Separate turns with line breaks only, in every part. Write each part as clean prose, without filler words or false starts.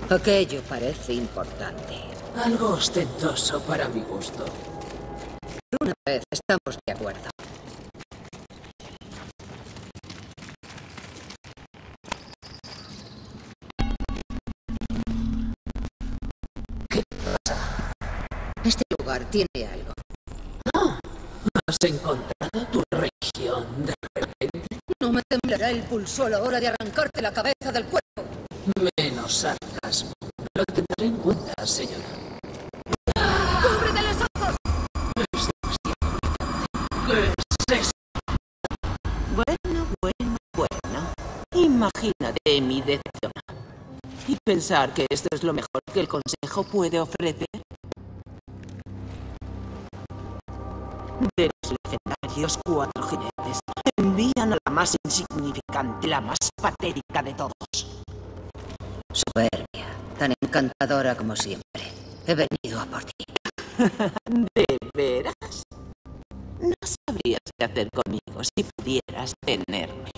Aquello parece importante.
Algo ostentoso para mi gusto.
Por una vez estamos de acuerdo.
¿Qué pasa?
Este lugar tiene algo.
¿Has encontrado tu religión de repente?
No me temblará el pulso a la hora de arrancarte la cabeza del cuerpo.
Menos sarcasmo. Lo tendré en cuenta, señora.
¡Cúbrete los ojos!
¿Qué es eso?
Bueno. Imagínate mi decepción. Y pensar que esto es lo mejor que el Consejo puede ofrecer. De los legendarios 4 jinetes, envían a la más insignificante, la más patética de todos.
Soberbia, tan encantadora como siempre. He venido a por ti.
¿De veras? No sabrías qué hacer conmigo si pudieras tenerme.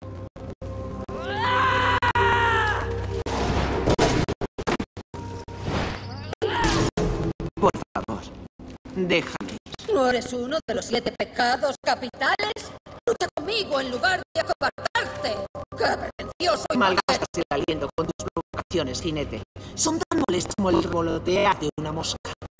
Por favor, déjame.
¿No eres uno de los 7 pecados capitales? Lucha conmigo en lugar de acobardarte. ¡Qué pretencioso!
Malgastas el aliento con tus provocaciones, jinete. Son tan molestas como el revolotear de una mosca.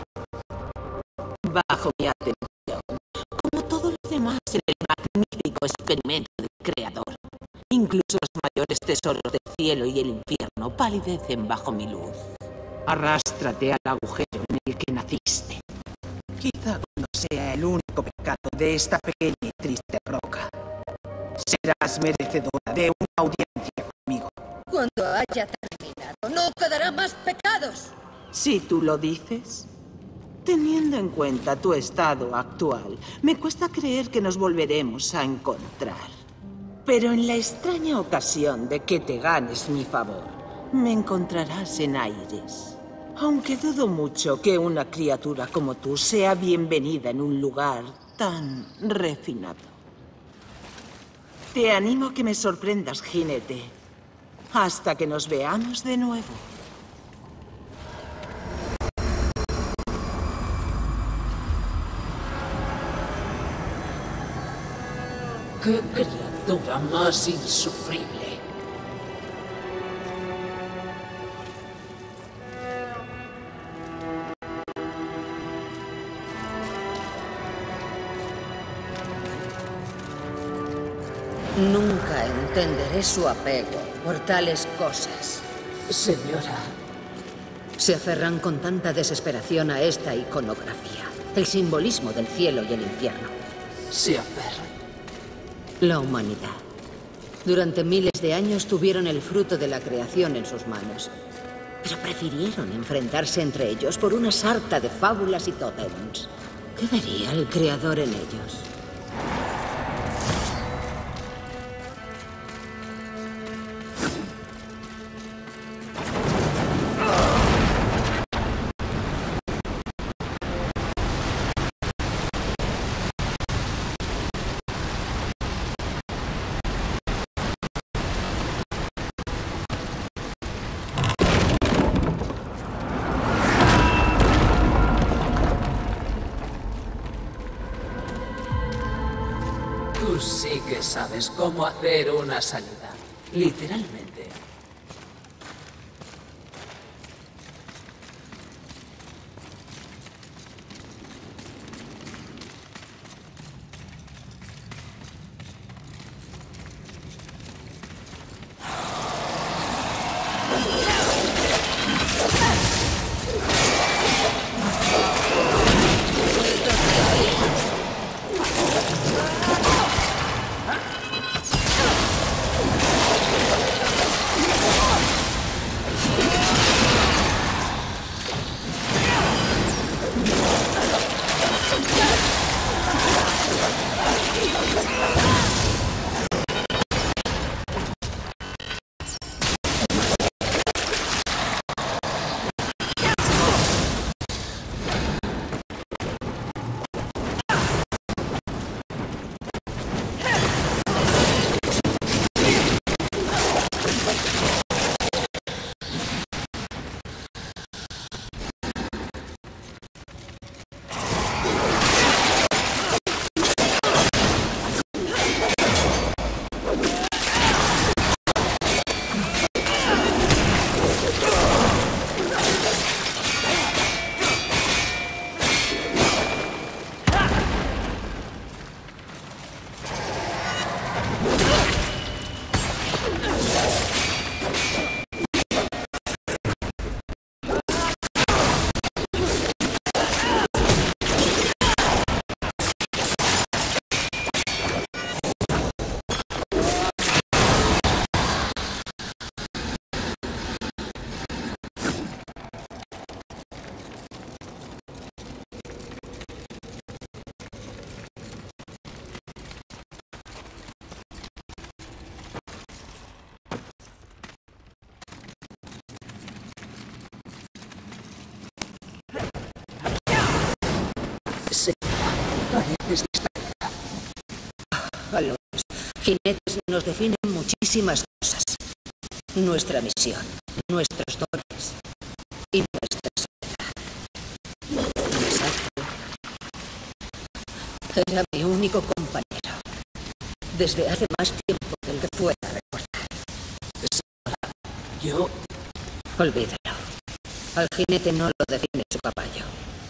Bajo mi atención, como todo lo demás en el magnífico experimento del Creador. Incluso los mayores tesoros del cielo y el infierno palidecen bajo mi luz. Arrástrate al agujero en el que naciste. Quizá cuando sea el único pecado de esta pequeña y triste roca, serás merecedora de una audiencia conmigo.
Cuando haya terminado, no quedará más pecados.
Si tú lo dices. Teniendo en cuenta tu estado actual, me cuesta creer que nos volveremos a encontrar. Pero en la extraña ocasión de que te ganes mi favor, me encontrarás en Aires. Aunque dudo mucho que una criatura como tú sea bienvenida en un lugar tan refinado. Te animo a que me sorprendas, jinete, hasta que nos veamos de nuevo.
¡Qué criatura más insufrible!
Nunca entenderé su apego por tales cosas.
Señora,
Se aferran con tanta desesperación a esta iconografía, el simbolismo del cielo y el infierno.
se aferra.
La humanidad. Durante miles de años tuvieron el fruto de la creación en sus manos, pero prefirieron enfrentarse entre ellos por una sarta de fábulas y tótems. ¿Qué vería el creador en ellos?
Tú sí que sabes cómo hacer una salida. Literalmente. Pareces distraída.
A los jinetes nos definen muchísimas cosas. Nuestra misión, nuestros dones y nuestra soledad. Exacto. Era mi único compañero. Desde hace más tiempo del que pueda recordar.
Yo...
Olvídalo. Al jinete no lo define su caballo.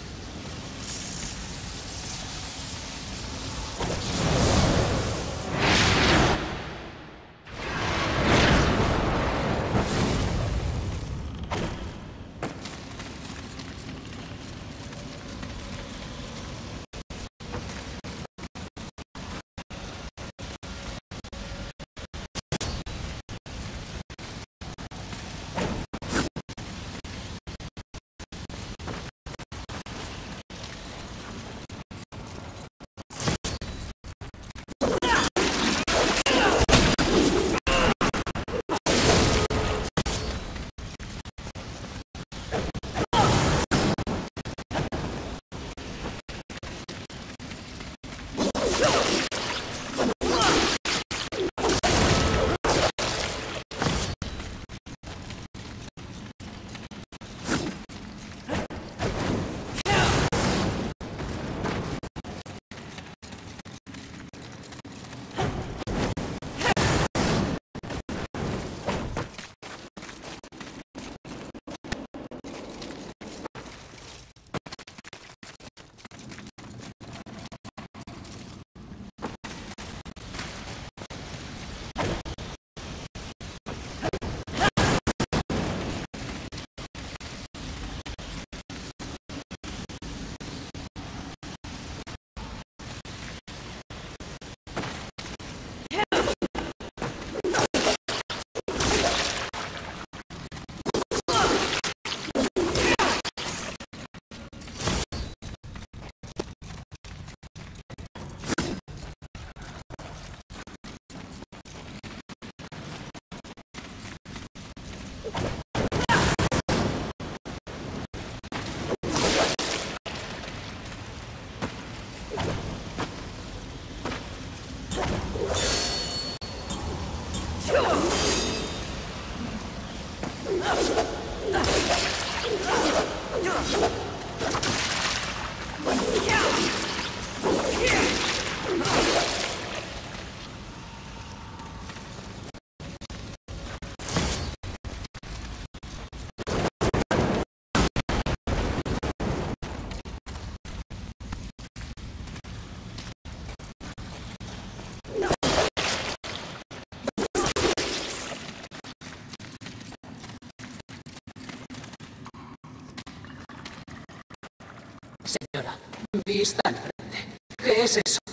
Señora, vista al frente. ¿Qué es eso?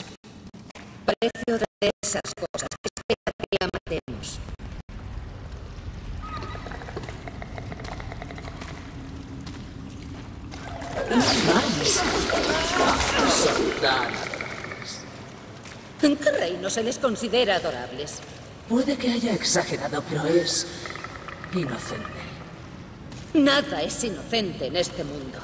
Precio de esas cosas. Espera que la matemos.
Son tan adorables.
¿En qué reino se les considera adorables?
Puede que haya exagerado, pero es inocente.
Nada es inocente en este mundo.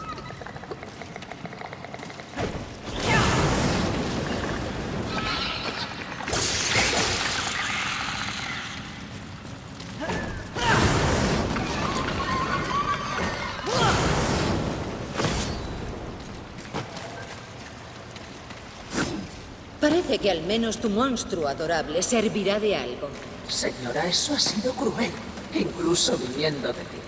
Parece que al menos tu monstruo adorable servirá de algo.
Señora, eso ha sido cruel, incluso viniendo de ti.